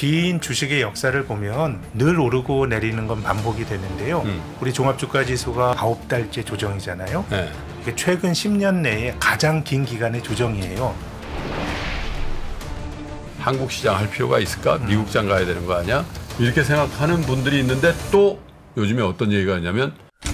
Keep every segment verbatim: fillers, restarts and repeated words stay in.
긴 주식의 역사를 보면 늘 오르고 내리는 건 반복이 되는데요. 음. 우리 종합주가지수가 아홉 달째 조정이잖아요. 네. 이게 최근 십 년 내에 가장 긴 기간의 조정이에요. 한국 시장 할 필요가 있을까? 음. 미국 장 가야 되는 거 아니야? 이렇게 생각하는 분들이 있는데 또 요즘에 어떤 얘기가 있냐면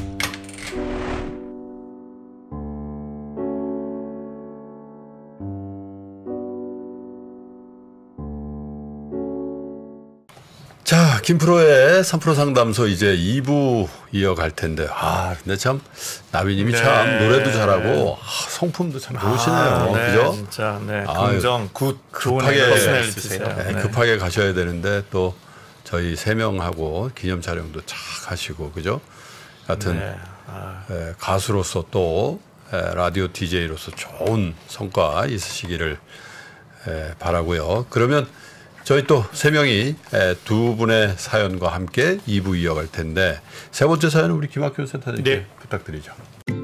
자, 김프로의 삼 프로 상담소 이제 이 부 이어갈 텐데 아 근데 참 나비님이 네. 참 노래도 잘하고 아, 성품도 참 좋으시네요. 아, 네, 그죠? 진짜 네, 아, 긍정, 굿, 급하게 퍼스널리티세요. 네, 네. 급하게 가셔야 되는데 또 저희 세 명하고 기념 촬영도 착 하시고 그죠? 같은 네. 아. 에, 가수로서 또 에, 라디오 디제이로서 좋은 성과 있으시기를 에, 바라고요. 그러면 저희 또 세 명이 두 분의 사연과 함께 이 부 이어갈 텐데 세 번째 사연은 우리 김학균 센터장님께 네. 부탁드리죠.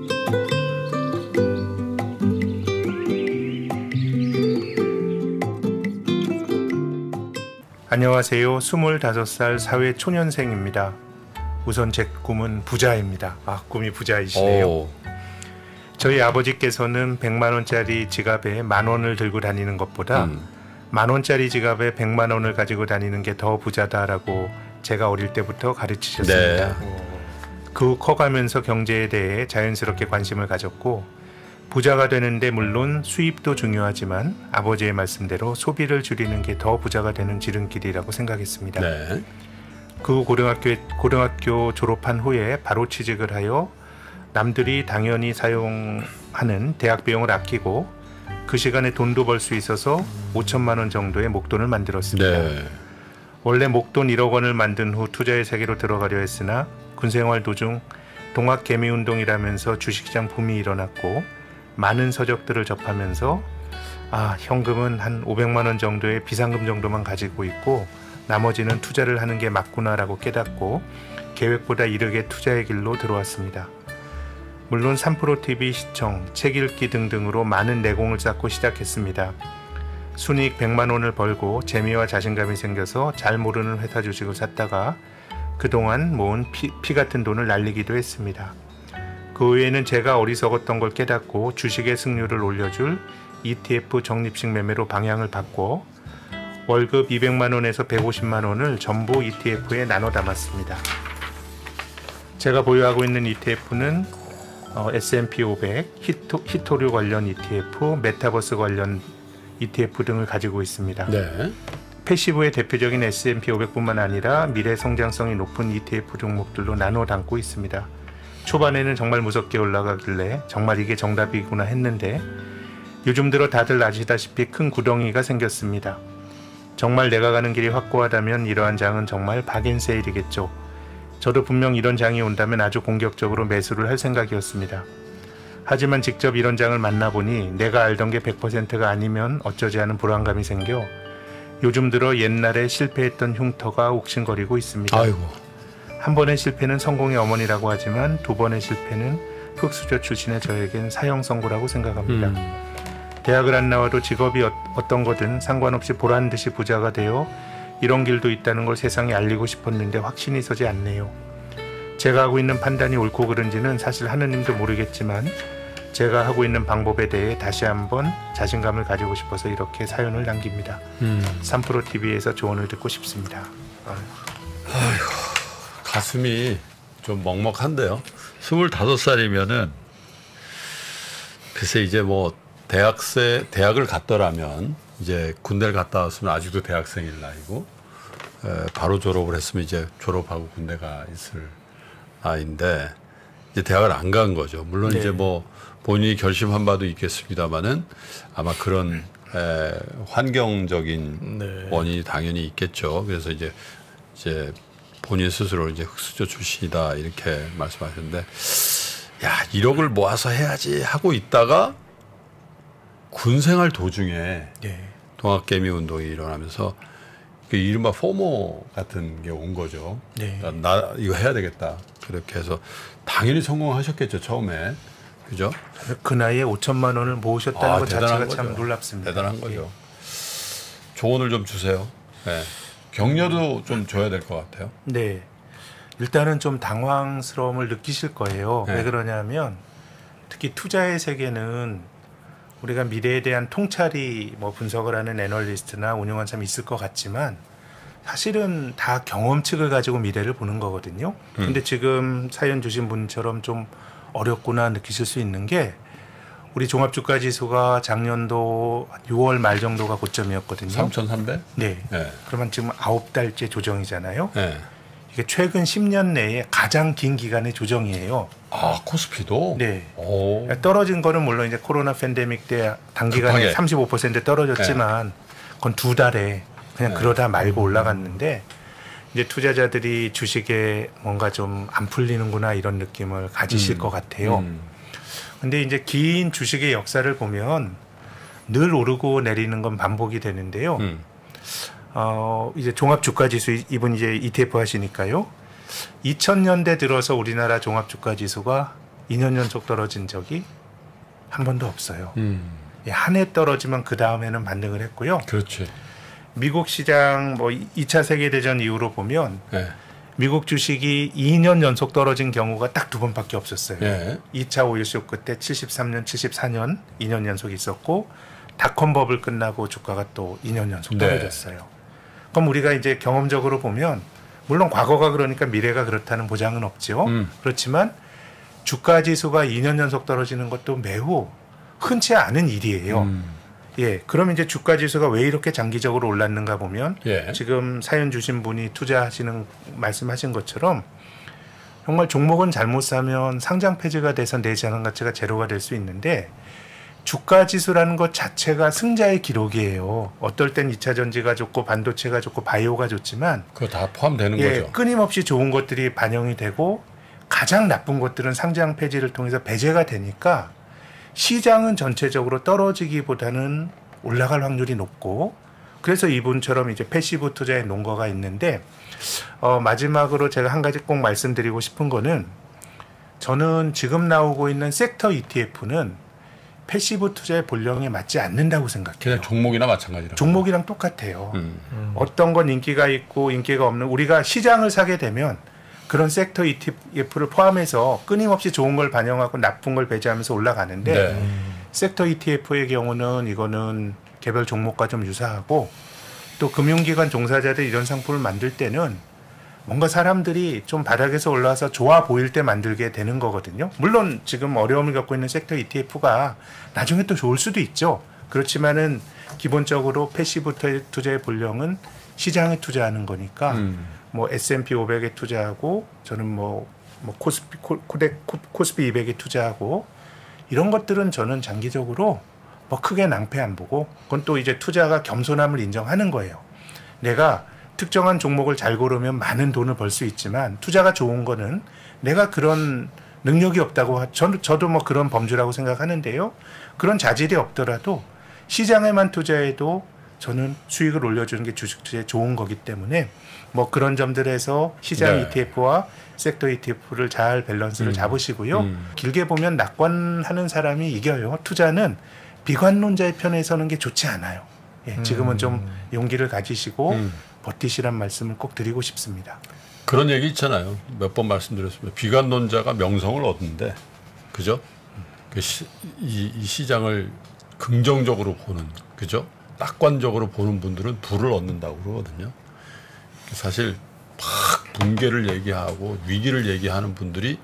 안녕하세요. 스물다섯 살 사회 초년생입니다. 우선 제 꿈은 부자입니다. 아, 꿈이 부자이시네요. 오. 저희 아버지께서는 백만 원짜리 지갑에 만 원을 들고 다니는 것보다 음. 만 원짜리 지갑에 백만 원을 가지고 다니는 게 더 부자다라고 제가 어릴 때부터 가르치셨습니다. 네. 그 후 커가면서 경제에 대해 자연스럽게 관심을 가졌고 부자가 되는데 물론 수입도 중요하지만 아버지의 말씀대로 소비를 줄이는 게 더 부자가 되는 지름길이라고 생각했습니다. 네. 그 후 고등학교, 고등학교 졸업한 후에 바로 취직을 하여 남들이 당연히 사용하는 대학 비용을 아끼고 그 시간에 돈도 벌 수 있어서 오천만 원 정도의 목돈을 만들었습니다. 네. 원래 목돈 일억 원을 만든 후 투자의 세계로 들어가려 했으나 군생활 도중 동학개미운동이라면서 주식시장 붐이 일어났고 많은 서적들을 접하면서 아, 현금은 한 오백만 원 정도의 비상금 정도만 가지고 있고 나머지는 투자를 하는 게 맞구나라고 깨닫고 계획보다 이르게 투자의 길로 들어왔습니다. 물론 삼 프로티비 시청, 책 읽기 등등으로 많은 내공을 쌓고 시작했습니다. 순이익 백만 원을 벌고 재미와 자신감이 생겨서 잘 모르는 회사 주식을 샀다가 그동안 모은 피, 피 같은 돈을 날리기도 했습니다. 그 외에는 제가 어리석었던 걸 깨닫고 주식의 승률을 올려줄 이티에프 적립식 매매로 방향을 바꿔 월급 이백만 원에서 백오십만 원을 전부 이티에프에 나눠 담았습니다. 제가 보유하고 있는 이티에프는 어, 에스 앤 피 오백, 히토, 히토류 관련 이티에프, 메타버스 관련 이티에프 등을 가지고 있습니다. 네. 패시브의 대표적인 에스 앤 피 오백뿐만 아니라 미래 성장성이 높은 이티에프 종목들로 나눠 담고 있습니다. 초반에는 정말 무섭게 올라가길래 정말 이게 정답이구나 했는데 요즘 들어 다들 아시다시피 큰 구덩이가 생겼습니다. 정말 내가 가는 길이 확고하다면 이러한 장은 정말 박앤세일이겠죠. 저도 분명 이런 장이 온다면 아주 공격적으로 매수를 할 생각이었습니다. 하지만 직접 이런 장을 만나보니 내가 알던 게 백 퍼센트가 아니면 어쩌지 않은 불안감이 생겨 요즘 들어 옛날에 실패했던 흉터가 욱신거리고 있습니다. 아이고. 한 번의 실패는 성공의 어머니라고 하지만 두 번의 실패는 흑수저 출신의 저에겐 사형선고라고 생각합니다. 음. 대학을 안 나와도 직업이 어, 어떤 거든 상관없이 보란듯이 부자가 되어 이런 길도 있다는 걸 세상에 알리고 싶었는데 확신이 서지 않네요. 제가 하고 있는 판단이 옳고 그른지는 사실 하느님도 모르겠지만 제가 하고 있는 방법에 대해 다시 한번 자신감을 가지고 싶어서 이렇게 사연을 남깁니다. 음. 삼 프로티비에서 조언을 듣고 싶습니다. 아이고, 가슴이 좀 먹먹한데요. 스물다섯 살이면은 글쎄 이제 뭐 대학생 대학을 갔더라면 이제 군대를 갔다 왔으면 아직도 대학생일 나이고 에, 바로 졸업을 했으면 이제 졸업하고 군대가 있을 나이인데 이제 대학을 안 간 거죠. 물론 네. 이제 뭐 본인이 결심한 바도 있겠습니다만은 아마 그런 에, 환경적인 네. 원인이 당연히 있겠죠. 그래서 이제 이제 본인 스스로 이제 흑수저 출신이다 이렇게 말씀하셨는데 야 일억을 모아서 해야지 하고 있다가 군생활 도중에 네. 동학개미운동이 일어나면서 그 이른바 포모 같은 게 온 거죠. 네. 나, 나 이거 해야 되겠다. 그렇게 해서 당연히 성공하셨겠죠 처음에. 그죠? 그 나이에 오천만 원을 모으셨다는 아, 것 자체가 거죠. 참 놀랍습니다. 대단한 거죠. 예. 조언을 좀 주세요. 네. 격려도 좀 줘야 될 것 같아요. 네. 일단은 좀 당황스러움을 느끼실 거예요. 네. 왜 그러냐면 특히 투자의 세계는 우리가 미래에 대한 통찰이 뭐 분석을 하는 애널리스트나 운용하는 사람이 있을 것 같지만 사실은 다 경험칙을 가지고 미래를 보는 거거든요. 음. 근데 지금 사연 주신 분처럼 좀 어렵구나 느끼실 수 있는 게 우리 종합주가지수가 작년도 유월 말 정도가 고점이었거든요. 삼천삼백? 네. 네. 그러면 지금 아홉 달째 조정이잖아요. 네. 이게 최근 십 년 내에 가장 긴 기간의 조정이에요. 아, 코스피도? 네. 오. 떨어진 거는 물론 이제 코로나 팬데믹 때 단기간에 급하게. 삼십오 퍼센트 떨어졌지만 네. 그건 두 달에 그냥 네. 그러다 말고 올라갔는데 이제 투자자들이 주식에 뭔가 좀 안 풀리는구나 이런 느낌을 가지실 음. 것 같아요. 음. 근데 이제 긴 주식의 역사를 보면 늘 오르고 내리는 건 반복이 되는데요. 음. 어, 이제 종합주가지수 이분 이제 이티에프 하시니까요. 이천 년대 들어서 우리나라 종합주가지수가 이 년 연속 떨어진 적이 한 번도 없어요. 음. 한 해 떨어지면 그 다음에는 반등을 했고요. 그렇지. 미국 시장 뭐 이 차 세계대전 이후로 보면 네. 미국 주식이 이 년 연속 떨어진 경우가 딱 두 번밖에 없었어요. 네. 이 차 오일 쇼크 때 칠십삼 년, 칠십사 년 이 년 연속 있었고 닷컴 버블 끝나고 주가가 또 이 년 연속 떨어졌어요. 네. 그럼 우리가 이제 경험적으로 보면 물론 과거가 그러니까 미래가 그렇다는 보장은 없죠. 음. 그렇지만 주가 지수가 이 년 연속 떨어지는 것도 매우 흔치 않은 일이에요. 음. 예, 그럼 이제 주가 지수가 왜 이렇게 장기적으로 올랐는가 보면 예. 지금 사연 주신 분이 투자하시는 말씀하신 것처럼 정말 종목은 잘못 사면 상장 폐지가 돼서 내 자산 가치가 제로가 될 수 있는데 주가 지수라는 것 자체가 승자의 기록이에요. 어떨 땐 이 차 전지가 좋고 반도체가 좋고 바이오가 좋지만 그거 다 포함되는 예, 거죠. 끊임없이 좋은 것들이 반영이 되고 가장 나쁜 것들은 상장 폐지를 통해서 배제가 되니까 시장은 전체적으로 떨어지기보다는 올라갈 확률이 높고 그래서 이분처럼 이제 패시브 투자의 논거가 있는데 어, 마지막으로 제가 한 가지 꼭 말씀드리고 싶은 거는 저는 지금 나오고 있는 섹터 이티에프는 패시브 투자의 본령에 맞지 않는다고 생각해요. 그냥 종목이나 마찬가지로. 종목이랑 똑같아요. 음. 음. 어떤 건 인기가 있고 인기가 없는 우리가 시장을 사게 되면 그런 섹터 이티에프를 포함해서 끊임없이 좋은 걸 반영하고 나쁜 걸 배제하면서 올라가는데 네. 음. 섹터 이티에프의 경우는 이거는 개별 종목과 좀 유사하고 또 금융기관 종사자들 이런 상품을 만들 때는 뭔가 사람들이 좀 바닥에서 올라와서 좋아 보일 때 만들게 되는 거거든요. 물론 지금 어려움을 겪고 있는 섹터 이티에프가 나중에 또 좋을 수도 있죠. 그렇지만은 기본적으로 패시브 투자의 본령은 시장에 투자하는 거니까 음. 뭐 에스 앤 피 오백에 투자하고 저는 뭐, 뭐 코스피 코, 코덱, 코, 코스피 이백에 투자하고 이런 것들은 저는 장기적으로 뭐 크게 낭패 안 보고 그건 또 이제 투자가 겸손함을 인정하는 거예요. 내가 특정한 종목을 잘 고르면 많은 돈을 벌 수 있지만 투자가 좋은 거는 내가 그런 능력이 없다고 저도, 저도 뭐 그런 범주라고 생각하는데요. 그런 자질이 없더라도 시장에만 투자해도 저는 수익을 올려주는 게 주식 투자에 좋은 거기 때문에 뭐 그런 점들에서 시장 네. 이티에프와 섹터 이티에프를 잘 밸런스를 음. 잡으시고요. 음. 길게 보면 낙관하는 사람이 이겨요. 투자는 비관론자의 편에 서는 게 좋지 않아요. 예, 지금은 음. 좀 용기를 가지시고 음. 버티시란 말씀을 꼭 드리고 싶습니다. 그런 얘기 있잖아요. 몇 번 말씀드렸습니다. 비관론자가 명성을 얻는데, 그죠? 그 시, 이, 이 시장을 긍정적으로 보는, 그죠? 낙관적으로 보는 분들은 부를 얻는다고 그러거든요. 사실 막 붕괴를 얘기하고 위기를 얘기하는 분들이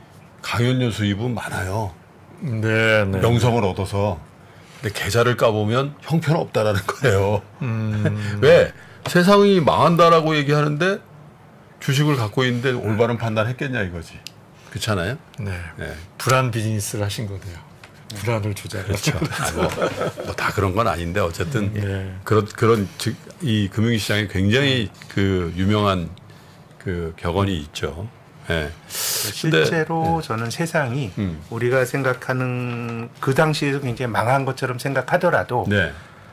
강연료 수입은 많아요. 네, 네. 명성을 얻어서. 근데 계좌를 까보면 형편없다라는 거예요. 음. 왜? 세상이 망한다라고 얘기하는데 주식을 갖고 있는데 올바른 판단했겠냐 이거지. 그렇잖아요? 네. 네. 불안 비즈니스를 하신 거네요. 불안을 조작해서. 그렇죠. 아, 뭐, 뭐 다 그런 건 아닌데 어쨌든 네. 그런 그런 즉 이 금융시장에 굉장히 그 유명한 그 격언이 있죠. 네. 실제로 네. 저는 세상이 음. 우리가 생각하는 그 당시에도 굉장히 망한 것처럼 생각하더라도 네.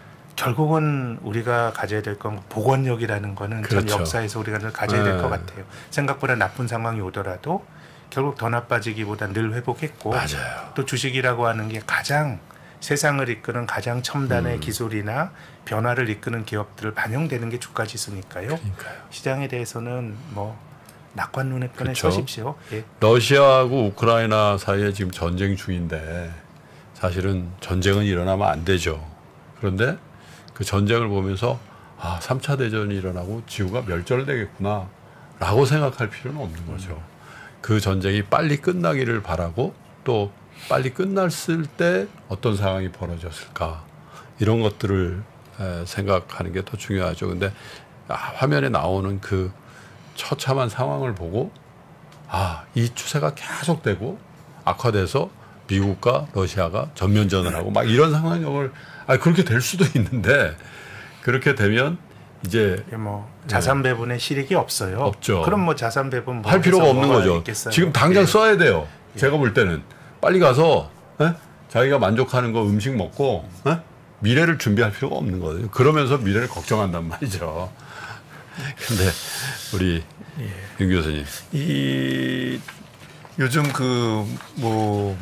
결국은 우리가 가져야 될 건 복원력이라는 거는 그렇죠. 전 역사에서 우리가 늘 가져야 될 것 네. 같아요. 생각보다 나쁜 상황이 오더라도 결국 더 나빠지기보다 늘 회복했고 맞아요. 또 주식이라고 하는 게 가장 세상을 이끄는 가장 첨단의 음. 기술이나 변화를 이끄는 기업들을 반영되는 게 주가 지수니까요. 그러니까요. 시장에 대해서는 뭐 낙관 눈에 꺼내 그렇죠. 서십시오. 예. 러시아하고 우크라이나 사이에 지금 전쟁 중인데 사실은 전쟁은 일어나면 안 되죠. 그런데 그 전쟁을 보면서 아, 삼 차 대전이 일어나고 지구가 멸절되겠구나 라고 생각할 필요는 없는 거죠. 그 전쟁이 빨리 끝나기를 바라고 또 빨리 끝났을 때 어떤 상황이 벌어졌을까 이런 것들을 에, 생각하는 게 더 중요하죠. 근데 아, 화면에 나오는 그 처참한 상황을 보고 아, 이 추세가 계속되고 악화돼서 미국과 러시아가 전면전을 하고 막 이런 상황을 아, 그렇게 될 수도 있는데 그렇게 되면 이제 뭐 자산 배분의 실익이 없어요. 없죠. 그럼 뭐 자산 배분 뭐 할 필요가 없는 거죠. 있겠어요? 지금 당장 예. 써야 돼요. 예. 제가 볼 때는 빨리 가서 에? 자기가 만족하는 거 음식 먹고 에? 미래를 준비할 필요가 없는 거예요. 그러면서 미래를 걱정한단 말이죠. 근데 우리 예. 윤 교수님, 이 요즘 그 뭐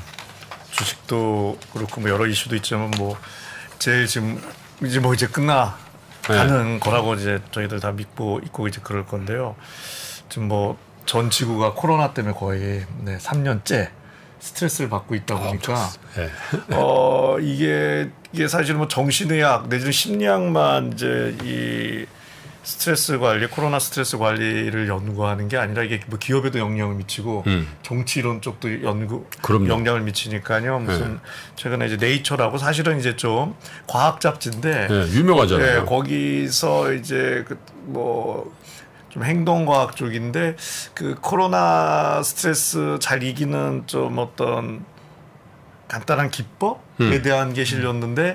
주식도 그렇고 뭐 여러 이슈도 있지만 뭐 제일 지금 이제 뭐 이제 끝나 가는 네. 거라고 이제 저희들 다 믿고 있고 이제 그럴 건데요. 지금 뭐 전 지구가 코로나 때문에 거의 네, 삼 년째 스트레스를 받고 있다 보니까 아, 네. 어 이게 이게 사실 뭐 정신의학 내지는 심리학만 이제 이 스트레스 관리, 코로나 스트레스 관리를 연구하는 게 아니라 이게 뭐 기업에도 영향을 미치고 음. 정치 이론 쪽도 연구 그럼요. 영향을 미치니까요. 무슨 네. 최근에 이제 네이처라고 사실은 이제 좀 과학 잡지인데 네, 유명하잖아요. 네, 거기서 이제 그 뭐 좀 행동과학 쪽인데 그 코로나 스트레스 잘 이기는 좀 어떤 간단한 기법에 음. 대한 게 실렸는데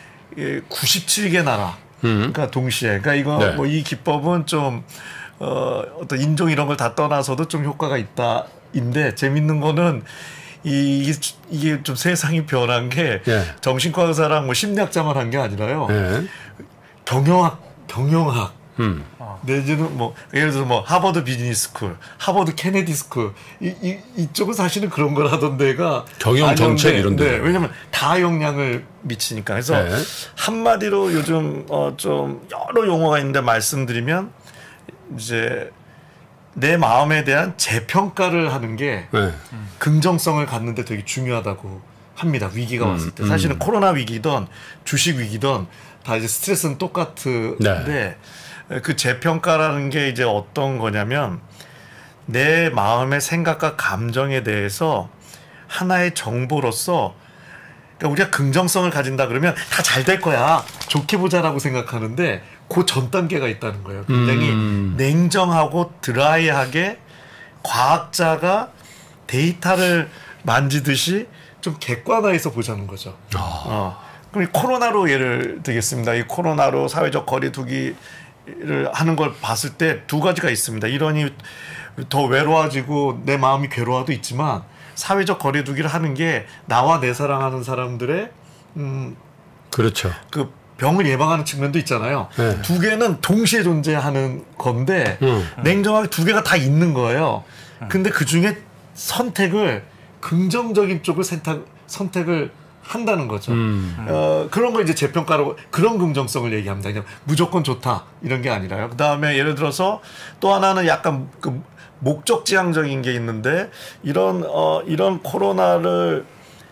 구십칠 개 나라 음. 그러니까 동시에 그러니까 이거 네. 뭐 이 기법은 좀 어, 어떤 인종 이런 걸 다 떠나서도 좀 효과가 있다인데 재밌는 거는 이, 이게 좀 세상이 변한 게 네. 정신과 의사랑 뭐 심리학자만 한 게 아니라요. 네. 경영학 경영학 음. 내지는 뭐 예를 들어서 뭐 하버드 비즈니스 스쿨, 하버드 케네디 스쿨 이, 이 이쪽은 사실은 그런 걸 하던 데가 경영 정책 이런 데. 네, 왜냐면 다 영향을 미치니까. 그래서 네. 한마디로 요즘 어 좀 여러 용어가 있는데 말씀드리면 이제 내 마음에 대한 재평가를 하는 게 네. 긍정성을 갖는 데 되게 중요하다고 합니다. 위기가 음, 왔을 때. 사실은 음. 코로나 위기든 주식 위기든 다 이제 스트레스는 똑같은데 네. 그 재평가라는 게 이제 어떤 거냐면 내 마음의 생각과 감정에 대해서 하나의 정보로서 그러니까 우리가 긍정성을 가진다 그러면 다 잘 될 거야 좋게 보자라고 생각하는데 그 전 단계가 있다는 거예요. 굉장히 음. 냉정하고 드라이하게 과학자가 데이터를 만지듯이 좀 객관화해서 보자는 거죠. 아. 어. 그럼 코로나로 예를 들겠습니다. 이 코로나로 사회적 거리두기 를 하는 걸 봤을 때 두 가지가 있습니다. 이러니 더 외로워지고 내 마음이 괴로워도 있지만 사회적 거리두기를 하는 게 나와 내 사랑하는 사람들의 음 그렇죠. 그 병을 예방하는 측면도 있잖아요. 네. 두 개는 동시에 존재하는 건데 음. 냉정하게 두 개가 다 있는 거예요. 근데 그 중에 선택을 긍정적인 쪽을 선택 선택을 한다는 거죠. 음. 어, 그런 걸 이제 재평가로 그런 긍정성을 얘기합니다. 그냥 무조건 좋다 이런 게 아니라요. 그 다음에 예를 들어서 또 하나는 약간 그 목적지향적인 게 있는데 이런 어, 이런 코로나를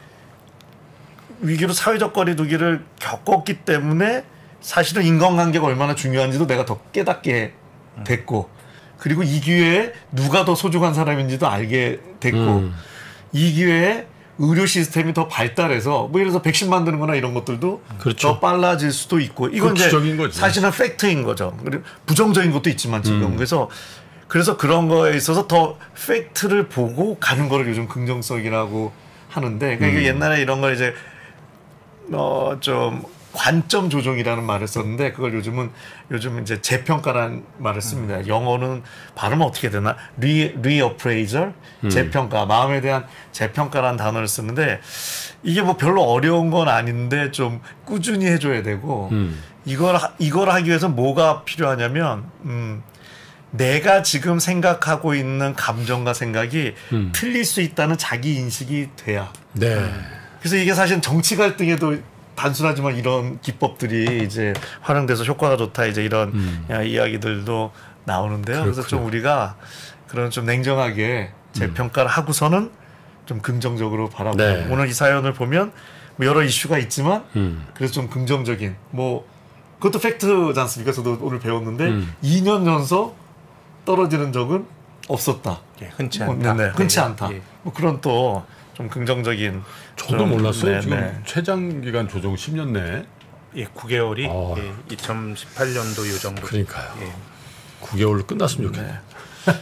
위기로 사회적 거리두기를 겪었기 때문에 사실은 인간관계가 얼마나 중요한지도 내가 더 깨닫게 됐고 그리고 이 기회에 누가 더 소중한 사람인지도 알게 됐고 음. 이 기회에 의료 시스템이 더 발달해서 뭐 예를 들어서 백신 만드는 거나 이런 것들도 그렇죠. 더 빨라질 수도 있고 이건 이제 거지. 사실은 팩트인 거죠. 그리고 부정적인 것도 있지만 지금 음. 그래서 그래서 그런 거에 있어서 더 팩트를 보고 가는 거를 요즘 긍정성이라고 하는데 그러니까 음. 옛날에 이런 걸 이제 어 좀 관점 조정이라는 말을 썼는데 그걸 요즘은 요즘 이제 재평가라는 말을 씁니다. 음. 영어는 발음은 어떻게 되나? 리 리어프레이저 음. 재평가 마음에 대한 재평가라는 단어를 쓰는데 이게 뭐 별로 어려운 건 아닌데 좀 꾸준히 해줘야 되고 음. 이걸 이걸 하기 위해서 뭐가 필요하냐면 음, 내가 지금 생각하고 있는 감정과 생각이 음. 틀릴 수 있다는 자기 인식이 돼야. 네. 음. 그래서 이게 사실 정치 갈등에도 단순하지만 이런 기법들이 이제 활용돼서 효과가 좋다 이제 이런 음. 이야기들도 나오는데요. 그렇구나. 그래서 좀 우리가 그런 좀 냉정하게 재평가를 음. 하고서는 좀 긍정적으로 바라보고 네. 오늘 이 사연을 보면 뭐 여러 이슈가 있지만 음. 그래서 좀 긍정적인 뭐 그것도 팩트지 않습니까? 저도 오늘 배웠는데 음. 이 년 연속 떨어지는 적은 없었다. 예, 흔치 않다. 어, 네, 네. 흔치 않다. 예. 뭐 그런 또 좀 긍정적인. 저도 좀, 몰랐어요. 네, 지금 네. 최장 기간 조정 십 년 내에. 예, 구 개월이 아. 예, 이천십팔 년도 요 정도. 그러니까요. 예. 구 개월로 끝났으면 좋겠네요. 네.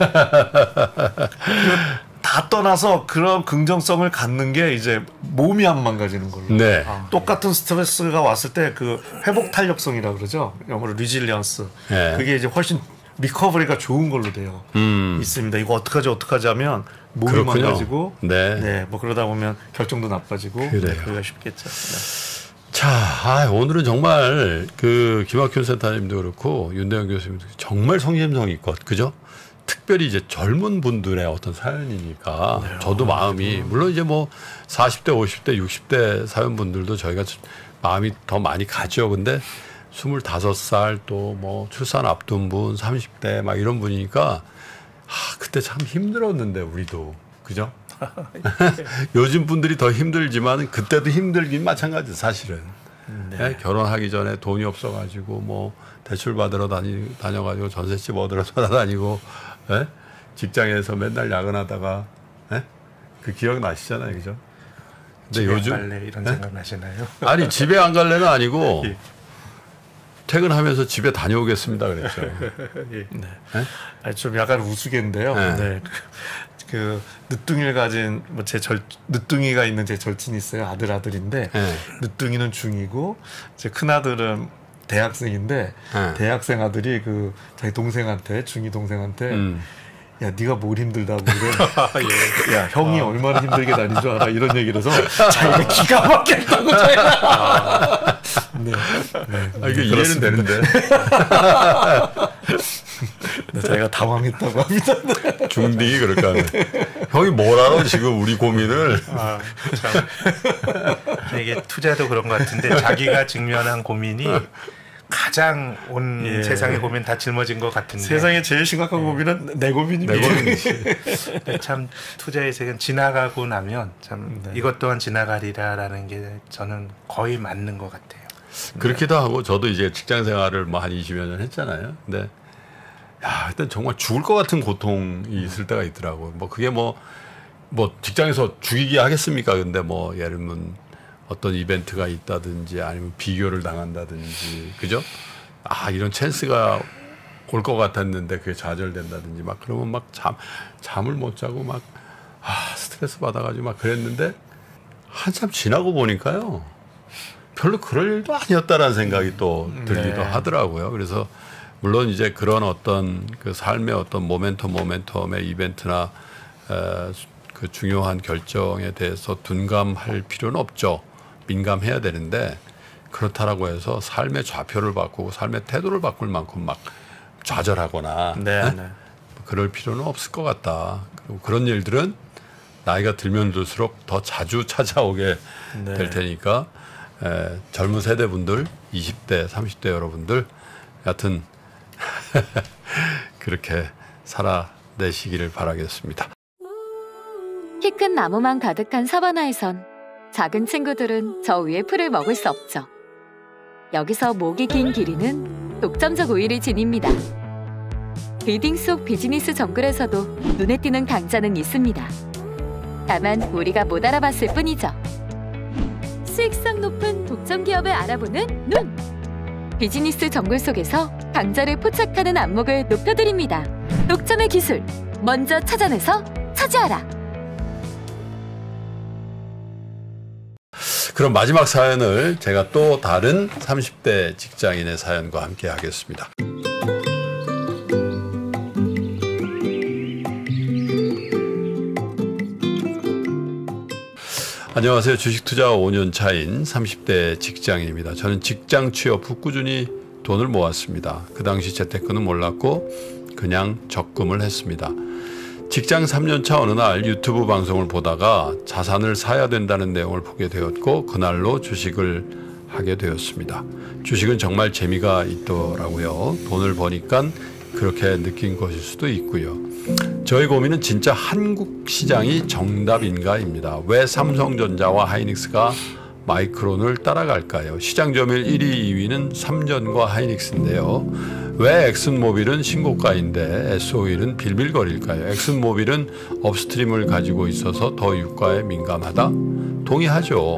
다 떠나서 그런 긍정성을 갖는 게 이제 몸이 안 망가지는 걸로. 네. 아. 똑같은 스트레스가 왔을 때 그 회복 탄력성이라고 그러죠. 영어로 리질리언스. 네. 그게 이제 훨씬 리커버리가 좋은 걸로 되어 음. 있습니다. 이거 어떡하지 어떡하지 하면 몸이 그렇군요. 망가지고 네. 네, 뭐 그러다 보면 결정도 나빠지고 그래요. 네, 그러기가 쉽겠죠. 네. 자, 아, 오늘은 정말 그 김학균 센터님도 그렇고 윤대영 교수님도 정말 성심성 있고 그죠? 특별히 이제 젊은 분들의 어떤 사연이니까 네. 저도 마음이 물론 이제 뭐 사십 대, 오십 대, 육십 대 사연분들도 저희가 마음이 더 많이 가죠. 근데 스물다섯 살 또 뭐 출산 앞둔 분, 삼십 대 막 이런 분이니까 아, 그때 참 힘들었는데 우리도 그죠? 요즘 분들이 더 힘들지만 그때도 힘들긴 마찬가지 사실은. 네. 네? 결혼하기 전에 돈이 없어가지고 뭐 대출 받으러 다니, 다녀가지고 전셋집 얻으러 돌아다니고 네? 직장에서 맨날 야근하다가 네? 그 기억 나시잖아요, 그죠? 근데 집에 요즘 안 갈래 이런 네? 생각 나시나요? 아니 집에 안 갈래는 아니고 예. 퇴근하면서 집에 다녀오겠습니다 그랬죠. 예. 네. 네? 아니, 좀 약간 우스갯인데요. 네. 네. 그 늦둥이를 가진 뭐 제 절 늦둥이가 있는 제 절친이 있어요. 아들 아들인데 네. 늦둥이는 중이고 제 큰 아들은 대학생인데 네. 대학생 아들이 그 자기 동생한테 중이 동생한테 음. 야 네가 뭘 힘들다고 그래. 예. 야 형이 아. 얼마나 힘들게 다닌 줄 알아 이런 얘기를 해서 자기가 기가 막혔다고 자기가. 네. 네. 아, 이게 이해는 되는데. 네, 자기가 당황했다고 합니다. 중딩이 그럴까 하네. 형이 뭘 알아 지금 우리 고민을. 아, 참. 이게 투자도 그런 것 같은데 자기가 직면한 고민이 가장 온 예. 세상의 고민 다 짊어진 것 같은데 세상에 제일 심각한 예. 고민은 내 고민입니다. 내 고민이지. 참 투자의 세계는 지나가고 나면 참 네. 이것 또한 지나가리라라는 게 저는 거의 맞는 것 같아요. 그렇기도 하고 저도 이제 직장 생활을 뭐 한 이십여 년 했잖아요. 근데 야, 일단 정말 죽을 것 같은 고통이 있을 때가 있더라고요. 뭐 그게 뭐, 뭐 직장에서 죽이기 하겠습니까? 근데 뭐 예를 들면 어떤 이벤트가 있다든지 아니면 비교를 당한다든지, 그죠? 아, 이런 찬스가 올 것 같았는데 그게 좌절된다든지 막 그러면 막 잠, 잠을 못 자고 막, 아, 스트레스 받아가지고 막 그랬는데 한참 지나고 보니까요. 별로 그럴 일도 아니었다라는 생각이 또 들기도 네. 하더라고요. 그래서 물론 이제 그런 어떤 그 삶의 어떤 모멘텀 모멘텀의 이벤트나 에, 그 중요한 결정에 대해서 둔감할 필요는 없죠. 민감해야 되는데 그렇다라고 해서 삶의 좌표를 바꾸고 삶의 태도를 바꿀 만큼 막 좌절하거나 네, 네? 네. 그럴 필요는 없을 것 같다. 그리고 그런 일들은 나이가 들면 들수록 더 자주 찾아오게 네. 될 테니까 에, 젊은 세대 분들, 이십 대, 삼십 대 여러분들 여하튼 그렇게 살아내시기를 바라겠습니다. 키 큰 나무만 가득한 사바나에선 작은 친구들은 저 위에 풀을 먹을 수 없죠. 여기서 목이 긴 기린은 독점적 우위를 지닙니다. 빌딩 속 비즈니스 정글에서도 눈에 띄는 강자는 있습니다. 다만 우리가 못 알아봤을 뿐이죠. 수익성 높은 독점 기업을 알아보는 눈! 비즈니스 정글 속에서 강자를 포착하는 안목을 높여드립니다. 독점의 기술, 먼저 찾아내서 차지하라! 그럼 마지막 사연을 제가 또 다른 삼십 대 직장인의 사연과 함께 하겠습니다. 안녕하세요. 주식투자 오 년 차인 삼십 대 직장인입니다. 저는 직장 취업 후 꾸준히 돈을 모았습니다. 그 당시 재테크는 몰랐고 그냥 적금을 했습니다. 직장 삼 년 차 어느 날 유튜브 방송을 보다가 자산을 사야 된다는 내용을 보게 되었고 그날로 주식을 하게 되었습니다. 주식은 정말 재미가 있더라고요. 돈을 버니까 그렇게 느낀 것일 수도 있고요. 저희 고민은 진짜 한국 시장이 정답인가입니다. 왜 삼성전자와 하이닉스가 마이크론을 따라갈까요? 시장 점유율 일 위, 이 위는 삼전과 하이닉스인데요. 왜 엑슨모빌은 신고가인데 에스오일은 빌빌거릴까요? 엑슨모빌은 업스트림을 가지고 있어서 더 유가에 민감하다? 동의하죠.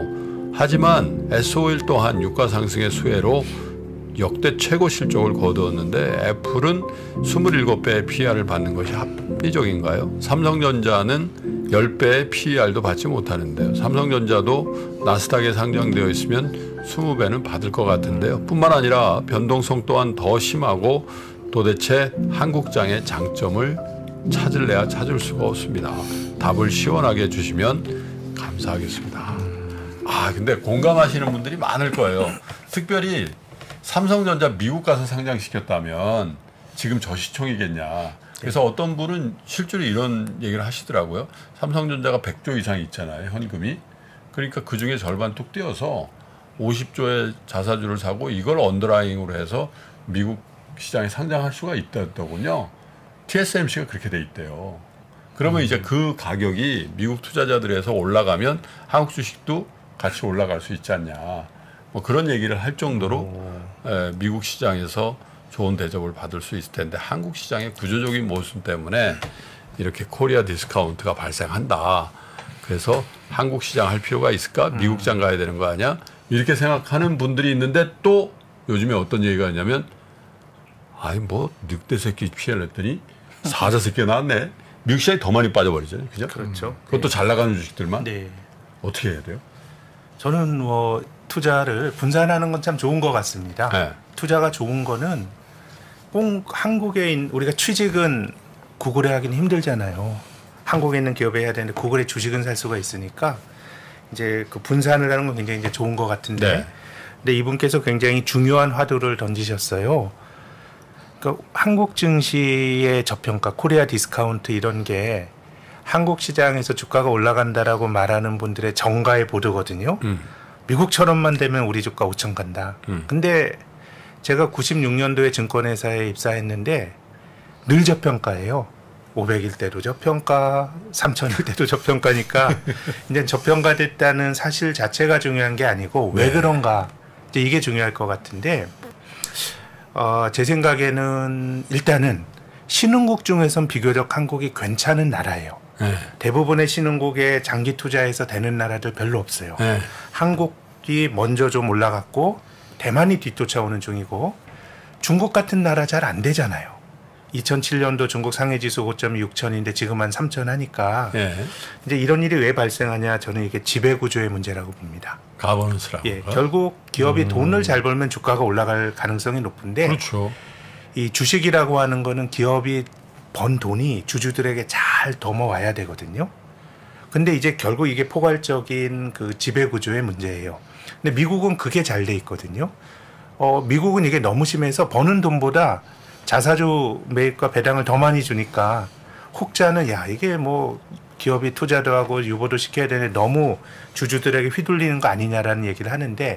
하지만 에스오일 또한 유가 상승의 수혜로 역대 최고 실적을 거두었는데 애플은 이십칠 배의 피이알을 받는 것이 합리적인가요? 삼성전자는 십 배의 피이알도 받지 못하는데요. 삼성전자도 나스닥에 상장되어 있으면 이십 배는 받을 것 같은데요. 뿐만 아니라 변동성 또한 더 심하고 도대체 한국장의 장점을 찾을래야 찾을 수가 없습니다. 답을 시원하게 해주시면 감사하겠습니다. 아 근데 공감하시는 분들이 많을 거예요. 특별히 삼성전자 미국 가서 상장시켰다면 지금 저시총이겠냐. 그래서 어떤 분은 실제로 이런 얘기를 하시더라고요. 삼성전자가 백조 이상 있잖아요. 현금이. 그러니까 그중에 절반 뚝 떼어서 오십조의 자사주를 사고 이걸 언더라잉으로 해서 미국 시장에 상장할 수가 있다더군요. 티에스엠씨가 그렇게 돼 있대요. 그러면 음. 이제 그 가격이 미국 투자자들에서 올라가면 한국 주식도 같이 올라갈 수 있지 않냐. 뭐 그런 얘기를 할 정도로 에, 미국 시장에서 좋은 대접을 받을 수 있을 텐데 한국 시장의 구조적인 모순 때문에 이렇게 코리아 디스카운트가 발생한다. 그래서 한국 시장 할 필요가 있을까? 미국장 가야 되는 거 아니야? 이렇게 생각하는 분들이 있는데 또 요즘에 어떤 얘기가 있냐면 아니 뭐 늑대 새끼 피해를 냈더니 사자 새끼가 나왔네. 미국 시장이 더 많이 빠져버리잖아요. 그죠? 그렇죠. 그것도 네. 잘 나가는 주식들만. 네. 어떻게 해야 돼요? 저는 뭐 투자를 분산하는 건 참 좋은 것 같습니다. 네. 투자가 좋은 거는 꼭 한국에 있는 우리가 취직은 구글에 하기는 힘들잖아요. 한국에 있는 기업에 해야 되는데 구글의 주식은 살 수가 있으니까 이제 그 분산을 하는 건 굉장히 이제 좋은 것 같은데, 네. 근데 이분께서 굉장히 중요한 화두를 던지셨어요. 그러니까 한국 증시의 저평가, 코리아 디스카운트 이런 게 한국 시장에서 주가가 올라간다라고 말하는 분들의 정가의 보도거든요. 음. 미국처럼만 되면 우리 주가 오천 간다. 음. 근데 제가 구십육년도에 증권회사에 입사했는데 늘 저평가예요. 오백일 때도 저평가, 삼천일 때도 저평가니까 이제 저평가됐다는 사실 자체가 중요한 게 아니고 왜 네. 그런가 이제 이게 중요할 것 같은데 어, 제 생각에는 일단은 신흥국 중에선 비교적 한국이 괜찮은 나라예요. 네. 대부분의 신흥국에 장기 투자해서 되는 나라들 별로 없어요. 네. 한국이 먼저 좀 올라갔고 대만이 뒤쫓아오는 중이고 중국 같은 나라 잘 안 되잖아요. 이천칠년도 중국 상해지수 고점이 육천인데 지금 한 삼천 하니까 네. 이제 이런 일이 왜 발생하냐 저는 이게 지배구조의 문제라고 봅니다. 가버넌스라고. 예, 결국 기업이 음. 돈을 잘 벌면 주가가 올라갈 가능성이 높은데 그렇죠. 이 주식이라고 하는 거는 기업이 번 돈이 주주들에게 잘 넘어와야 되거든요. 근데 이제 결국 이게 포괄적인 그 지배구조의 문제예요. 근데 미국은 그게 잘 돼 있거든요. 어, 미국은 이게 너무 심해서 버는 돈보다 자사주 매입과 배당을 더 많이 주니까 혹자는 야 이게 뭐 기업이 투자도 하고 유보도 시켜야 되는데 너무 주주들에게 휘둘리는 거 아니냐라는 얘기를 하는데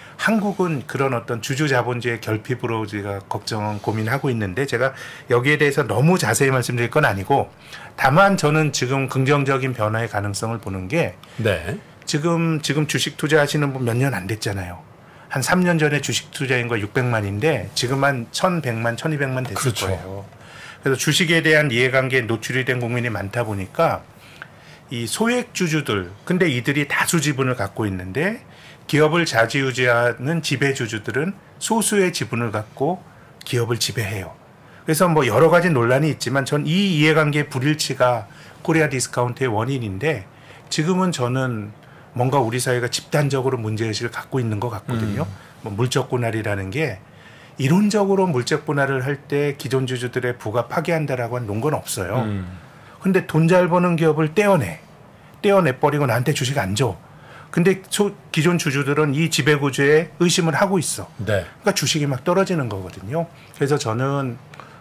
한국은 그런 어떤 주주 자본주의 결핍으로 제가 걱정 고민하고 있는데 제가 여기에 대해서 너무 자세히 말씀드릴 건 아니고 다만 저는 지금 긍정적인 변화의 가능성을 보는 게 네. 지금 지금 주식 투자하시는 분 몇 년 안 됐잖아요. 한 삼 년 전에 주식 투자인 거 육백만인데 지금 한 천백만, 천이백만 됐을 그렇죠. 거예요. 그래서 주식에 대한 이해관계에 노출이 된 국민이 많다 보니까 이 소액 주주들, 근데 이들이 다수 지분을 갖고 있는데 기업을 좌지우지하는 지배주주들은 소수의 지분을 갖고 기업을 지배해요. 그래서 뭐 여러 가지 논란이 있지만 전 이 이해관계의 불일치가 코리아 디스카운트의 원인인데 지금은 저는 뭔가 우리 사회가 집단적으로 문제의식을 갖고 있는 것 같거든요. 음. 뭐 물적 분할이라는 게 이론적으로 물적 분할을 할 때 기존 주주들의 부가 파괴한다라고 한 논건 없어요. 음. 근데 돈 잘 버는 기업을 떼어내. 떼어내버리고 나한테 주식 안 줘. 근데 소, 기존 주주들은 이 지배구조에 의심을 하고 있어. 네. 그러니까 주식이 막 떨어지는 거거든요. 그래서 저는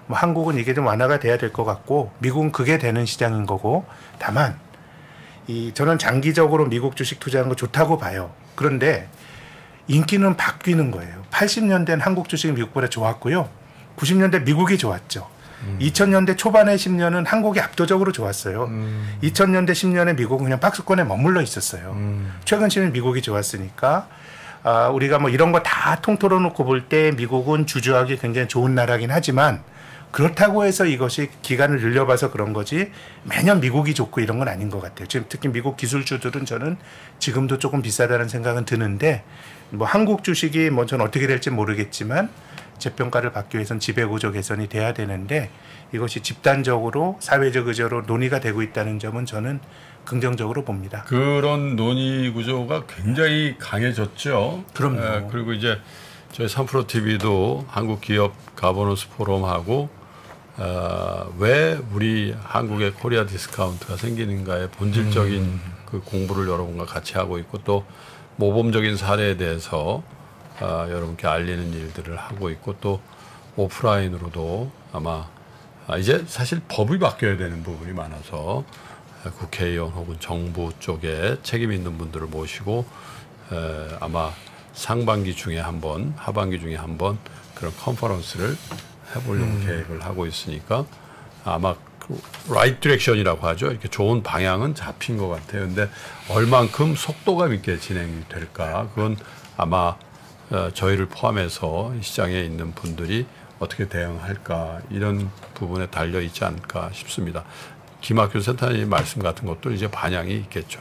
뭐 한국은 이게 좀 완화가 돼야 될 것 같고 미국은 그게 되는 시장인 거고 다만 이 저는 장기적으로 미국 주식 투자하는 거 좋다고 봐요. 그런데 인기는 바뀌는 거예요. 팔십 년대는 한국 주식이 미국보다 좋았고요. 구십 년대 미국이 좋았죠. 음. 이천 년대 초반에 십 년은 한국이 압도적으로 좋았어요. 음. 이천 년대 십 년에 미국은 그냥 박스권에 머물러 있었어요. 음. 최근 십 년 미국이 좋았으니까 아, 우리가 뭐 이런 거 다 통틀어 놓고 볼 때 미국은 주주하기 굉장히 좋은 나라긴 하지만 그렇다고 해서 이것이 기간을 늘려봐서 그런 거지 매년 미국이 좋고 이런 건 아닌 것 같아요. 지금 특히 미국 기술주들은 저는 지금도 조금 비싸다는 생각은 드는데 뭐 한국 주식이 뭐 저는 어떻게 될지 모르겠지만 재평가를 받기 위해서는 지배구조 개선이 돼야 되는데 이것이 집단적으로 사회적 의제로 논의가 되고 있다는 점은 저는 긍정적으로 봅니다. 그런 논의 구조가 굉장히 강해졌죠. 그럼요. 에, 그리고 이제 저희 삼프로 티비도 한국 기업 가버넌스 포럼하고 어, 왜 우리 한국의 코리아 디스카운트가 생기는가의 본질적인 음. 그 공부를 여러분과 같이 하고 있고 또 모범적인 사례에 대해서 어, 여러분께 알리는 일들을 하고 있고 또 오프라인으로도 아마 아, 이제 사실 법이 바뀌어야 되는 부분이 많아서 국회의원 혹은 정부 쪽에 책임 있는 분들을 모시고 에, 아마 상반기 중에 한번 하반기 중에 한번 그런 컨퍼런스를 해보려고 음. 계획을 하고 있으니까 아마 그 라이트 디렉션이라고 하죠. 이렇게 좋은 방향은 잡힌 것 같아요. 근데 얼만큼 속도감 있게 진행이 될까? 그건 아마 어, 저희를 포함해서 시장에 있는 분들이 어떻게 대응할까 이런 부분에 달려 있지 않을까 싶습니다. 김학규 센터장님 말씀 같은 것도 이제 반영이 있겠죠.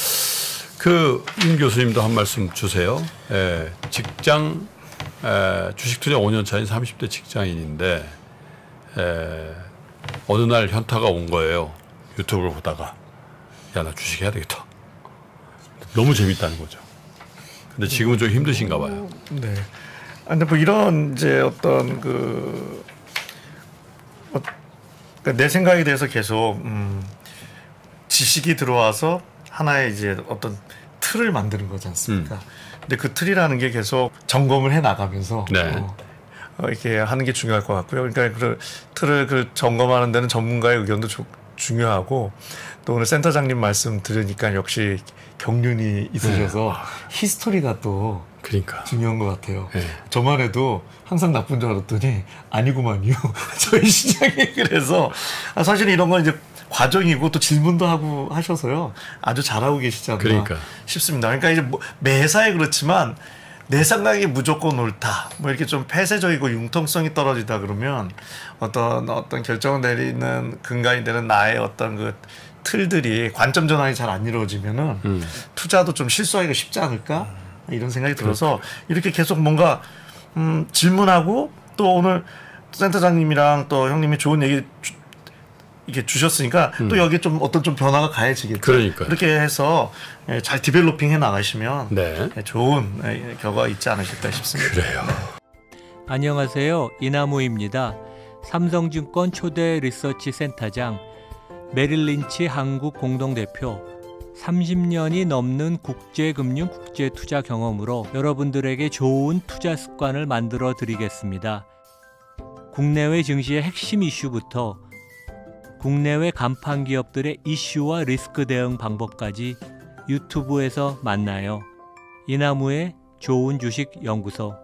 그 임 교수님도 한 말씀 주세요. 예, 직장 에, 주식 투자 오 년 차인 삼십 대 직장인인데 에, 어느 날 현타가 온 거예요. 유튜브를 보다가 야, 나 주식 해야 되겠다. 너무 재밌다는 거죠. 근데 지금은 좀 힘드신가 봐요. 네. 근데 뭐 이런 이제 어떤 그 어, 그러니까 내 생각에 대해서 계속 음, 지식이 들어와서 하나의 이제 어떤 틀을 만드는 거지 않습니까? 음. 근데 그 틀이라는 게 계속 점검을 해 나가면서 네. 어, 어, 이렇게 하는 게 중요할 것 같고요. 그러니까 그 틀을 그 점검하는 데는 전문가의 의견도 조, 중요하고 또 오늘 센터장님 말씀 들으니까 역시 경륜이 있으셔서 네. 히스토리가 또 그러니까 중요한 것 같아요. 네. 저만 해도 항상 나쁜 줄 알았더니 아니구만요. 저희 시장이 그래서 아, 사실 이런 건 이제 과정이고 또 질문도 하고 하셔서요. 아주 잘하고 계시지 않나 그러니까. 싶습니다. 그러니까 이제 뭐 매사에 그렇지만 내 생각이 무조건 옳다. 뭐 이렇게 좀 폐쇄적이고 융통성이 떨어지다 그러면 어떤 어떤 결정을 내리는 근간이 되는 나의 어떤 그 틀들이 관점 전환이 잘 안 이루어지면은 음. 투자도 좀 실수하기가 쉽지 않을까 이런 생각이 들어서 그렇구나. 이렇게 계속 뭔가 음, 질문하고 또 오늘 센터장님이랑 또 형님이 좋은 얘기 주, 이게 주셨으니까 음. 또 여기 좀 어떤 좀 변화가 가해지겠죠. 그러니까요. 그렇게 해서 잘 디벨로핑 해 나가시면 네. 좋은 결과가 있지 않으실까 싶습니다. 그래요. 안녕하세요. 이나무입니다. 삼성증권 초대 리서치 센터장, 메릴린치 한국 공동대표, 삼십 년이 넘는 국제금융 국제투자 경험으로 여러분들에게 좋은 투자 습관을 만들어 드리겠습니다. 국내외 증시의 핵심 이슈부터 국내외 간판 기업들의 이슈와 리스크 대응 방법까지 유튜브에서 만나요. 이나무의 좋은 주식 연구소.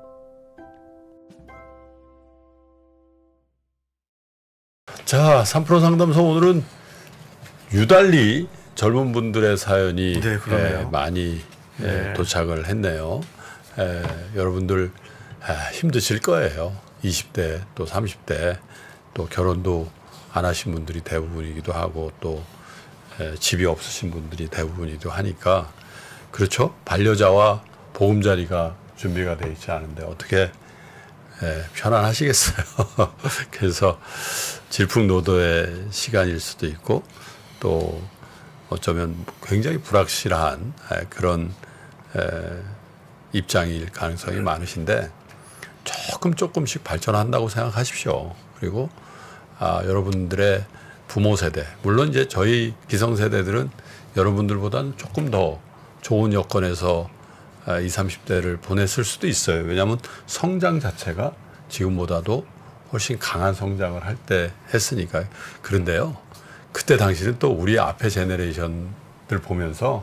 자, 삼 프로 상담소 오늘은 유달리 젊은 분들의 사연이 네, 에, 많이 네. 에, 도착을 했네요. 에, 여러분들 에, 힘드실 거예요. 이십 대 또 삼십 대 또 결혼도 안 하신 분들이 대부분이기도 하고 또 에, 집이 없으신 분들이 대부분이기도 하니까 그렇죠. 반려자와 보금자리가 준비가 돼 있지 않은데 어떻게 에, 편안하시겠어요. 그래서 질풍노도의 시간일 수도 있고 또 어쩌면 굉장히 불확실한 에, 그런 에, 입장일 가능성이 많으신데 조금 조금씩 발전한다고 생각하십시오. 그리고 아, 여러분들의 부모 세대, 물론 이제 저희 기성세대들은 여러분들보다는 조금 더 좋은 여건에서 이십, 삼십 대를 보냈을 수도 있어요. 왜냐하면 성장 자체가 지금보다도 훨씬 강한 성장을 할 때 했으니까요. 그런데요. 그때 당시는 또 우리 앞에 제너레이션들 보면서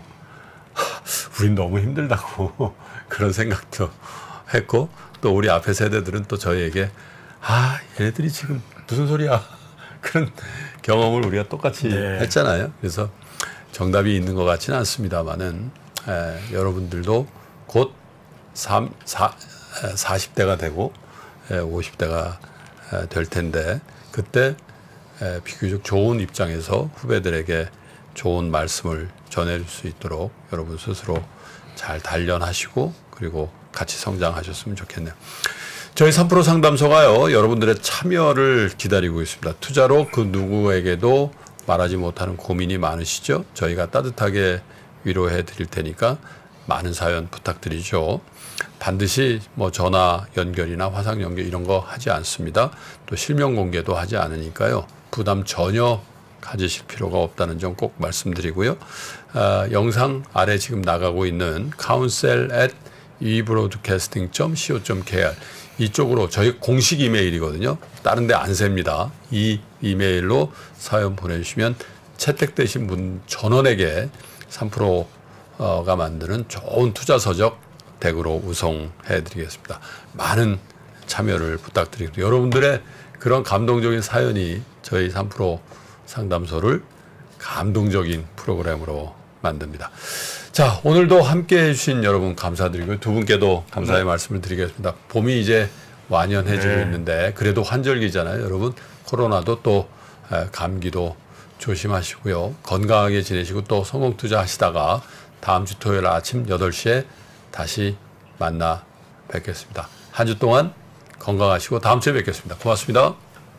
우린 너무 힘들다고 그런 생각도 했고 또 우리 앞에 세대들은 또 저희에게 아 얘네들이 지금 무슨 소리야 그런 경험을 우리가 똑같이 네. 했잖아요. 그래서 정답이 있는 것 같지는 않습니다만은 에, 여러분들도 곧 삼, 사, 사십 대가 되고 에, 오십 대가 에, 될 텐데 그때 에, 비교적 좋은 입장에서 후배들에게 좋은 말씀을 전해줄 수 있도록 여러분 스스로 잘 단련하시고 그리고 같이 성장하셨으면 좋겠네요. 저희 삼 프로 상담소가요. 여러분들의 참여를 기다리고 있습니다. 투자로 그 누구에게도 말하지 못하는 고민이 많으시죠? 저희가 따뜻하게 위로해 드릴 테니까 많은 사연 부탁드리죠. 반드시 뭐 전화 연결이나 화상 연결 이런 거 하지 않습니다. 또 실명 공개도 하지 않으니까요. 부담 전혀 가지실 필요가 없다는 점 꼭 말씀드리고요. 아, 영상 아래 지금 나가고 있는 counsel at 이브로드캐스팅 닷 씨오 닷 케이알 이쪽으로 저희 공식 이메일이거든요. 다른 데 안 셉니다. 이 이메일로 사연 보내주시면 채택되신 분 전원에게 삼 프로가 만드는 좋은 투자 서적 댁으로 우송해 드리겠습니다. 많은 참여를 부탁드립니다. 여러분들의 그런 감동적인 사연이 저희 삼 프로 상담소를 감동적인 프로그램으로 만듭니다. 자, 오늘도 함께 해주신 여러분 감사드리고요. 두 분께도 감사의 네. 말씀을 드리겠습니다. 봄이 이제 완연해지고 네. 있는데 그래도 환절기잖아요. 여러분 코로나도 또 감기도 조심하시고요. 건강하게 지내시고 또 성공 투자 하시다가 다음 주 토요일 아침 여덟 시에 다시 만나 뵙겠습니다. 한 주 동안 건강하시고 다음 주에 뵙겠습니다. 고맙습니다.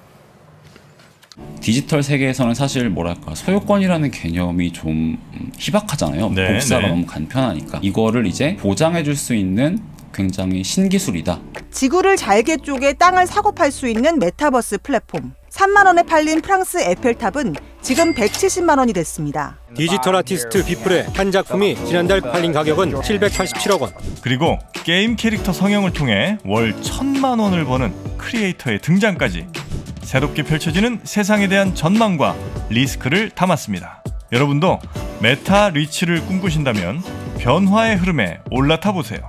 디지털 세계에서는 사실 뭐랄까 소유권이라는 개념이 좀 희박하잖아요. 네, 복사가 네. 너무 간편하니까 이거를 이제 보장해 줄 수 있는 굉장히 신기술이다. 지구를 잘게 쪼개 땅을 사고 팔 수 있는 메타버스 플랫폼. 삼만 원에 팔린 프랑스 에펠탑은 지금 백칠십만 원이 됐습니다. 디지털 아티스트 비플의 한 작품이 지난달 팔린 가격은 칠백팔십칠억 원. 그리고 게임 캐릭터 성형을 통해 월 천만 원을 버는 크리에이터의 등장까지 새롭게 펼쳐지는 세상에 대한 전망과 리스크를 담았습니다. 여러분도 메타 리치를 꿈꾸신다면 변화의 흐름에 올라타 보세요.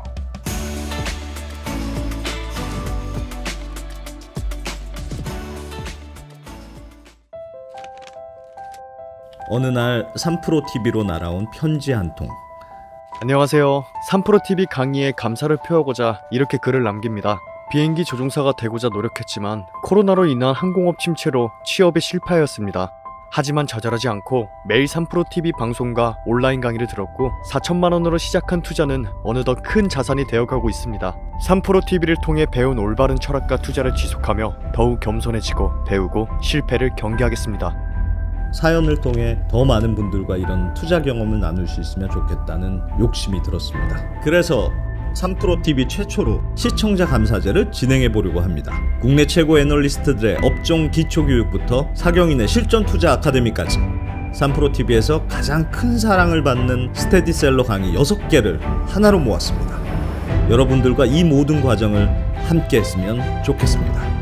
어느 날 삼 프로 티비로 날아온 편지 한 통. 안녕하세요. 삼 프로 티비 강의에 감사를 표하고자 이렇게 글을 남깁니다. 비행기 조종사가 되고자 노력했지만 코로나로 인한 항공업 침체로 취업에 실패하였습니다. 하지만 좌절하지 않고 매일 삼 프로 티비 방송과 온라인 강의를 들었고 사천만 원으로 시작한 투자는 어느덧 큰 자산이 되어가고 있습니다. 삼 프로 티비를 통해 배운 올바른 철학과 투자를 지속하며 더욱 겸손해지고 배우고 실패를 경계하겠습니다. 사연을 통해 더 많은 분들과 이런 투자 경험을 나눌 수 있으면 좋겠다는 욕심이 들었습니다. 그래서 삼 프로 티비 최초로 시청자 감사제를 진행해 보려고 합니다. 국내 최고 애널리스트들의 업종 기초교육부터 사경인의 실전 투자 아카데미까지 삼 프로 티비에서 가장 큰 사랑을 받는 스테디셀러 강의 여섯 개를 하나로 모았습니다. 여러분들과 이 모든 과정을 함께 했으면 좋겠습니다.